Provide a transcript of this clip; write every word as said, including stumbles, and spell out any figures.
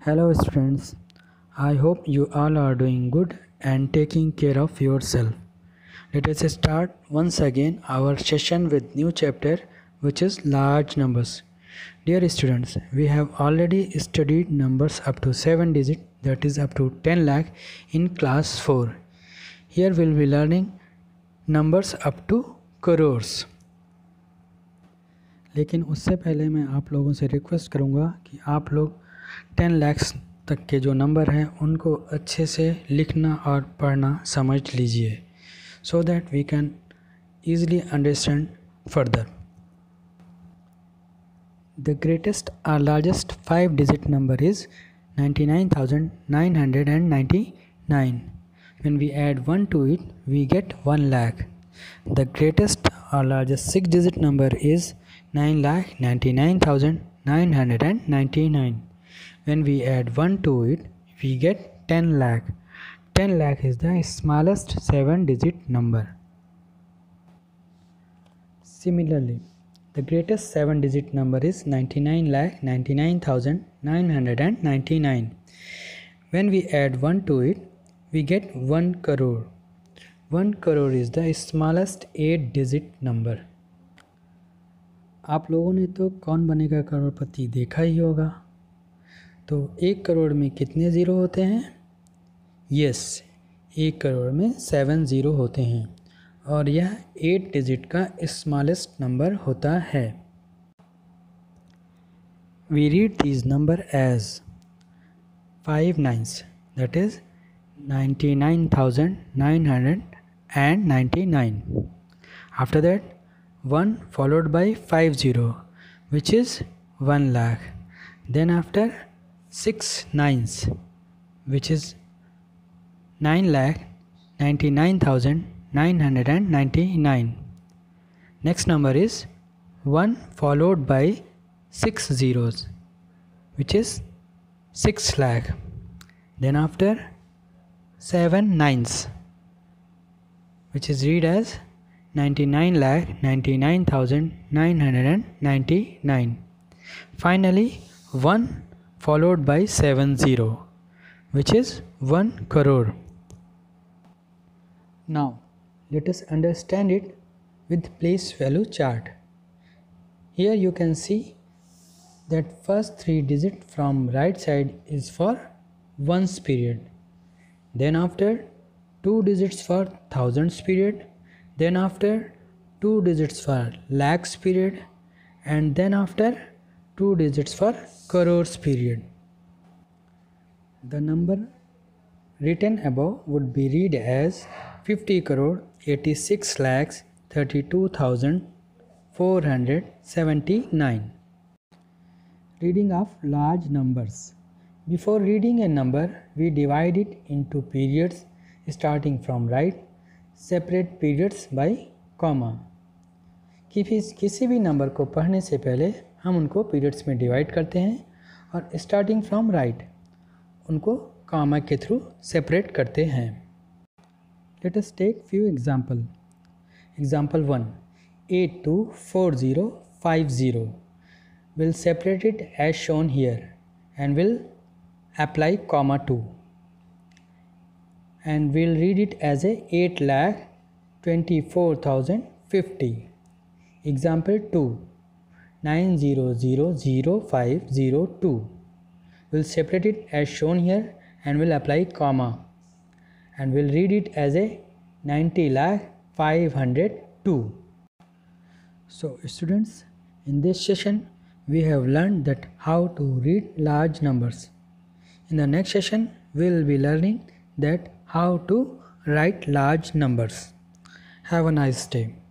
Hello students, I hope you all are doing good and taking care of yourself. Let us start once again our session with new chapter which is large numbers. Dear students, we have already studied numbers up to seven digit, that is up to ten lakh in class four. Here we will be learning numbers up to crores. लेकिन उससे पहले मैं आप लोगों से request करूंगा कि आप लोग टेन लैक्स तक के जो नंबर हैं उनको अच्छे से लिखना और पढ़ना समझ लीजिए so that we can easily understand further. The greatest और largest five digit number is ninety nine thousand nine hundred ninety nine. When we add one to it, we get one lakh. The greatest or largest six digit number is nine lakh ninety-nine thousand nine hundred ninety-nine. When we add one to it, we get ten lakh. ten lakh is the smallest seven digit number. Similarly, the greatest seven digit number is ninety-nine lakh ninety-nine thousand nine hundred ninety-nine. When we add one to it, we get one crore. one crore is the smallest eight digit number. आप लोगों ने तो कौन बनेगा करोड़पति देखा ही होगा. तो एक करोड़ में कितने ज़ीरो होते हैं? यस, एक करोड़ में सेवन ज़ीरो होते हैं और यह एट डिजिट का स्मॉलेस्ट नंबर होता है. We read this number as five nines, that is ninety-nine thousand nine hundred ninety-nine. After that, one followed by five zero, which is one lakh. Then after six nines, which is nine lakh ninety-nine thousand nine hundred ninety-nine. Next number is one followed by six zeros, which is six lakh. Then after seven nines, which is read as ninety-nine lakh ninety-nine thousand nine hundred ninety-nine. Finally, one followed by seven zero, which is one crore. Now, let us understand it with place value chart. Here you can see that first three digits from right side is for ones period. Then after two digits for thousands period, then after two digits for lakhs period, and then after two digits for crores period. The number written above would be read as fifty crore eighty-six lakhs thirty-two thousand four hundred seventy-nine. Reading of large numbers. Before reading a number, we divide it into periods starting from right, separate periods by comma. किसी किसी भी number को पढ़ने से पहले हम उनको periods में डिवाइड करते हैं और स्टार्टिंग फ्रॉम राइट उनको कॉमा के थ्रू सेपरेट करते हैं. Let us take few example. Example one, eight two four zero five zero. Will separate it as shown here and will apply comma two, and we'll read it as a eight lakh twenty-four thousand fifty. Example two, nine zero zero zero five zero two. We'll separate it as shown here and will apply comma, and we'll read it as a ninety lakh five hundred two. So students, in this session we have learned that how to read large numbers. In the next session, we will be learning that how to write large numbers. Have a nice day.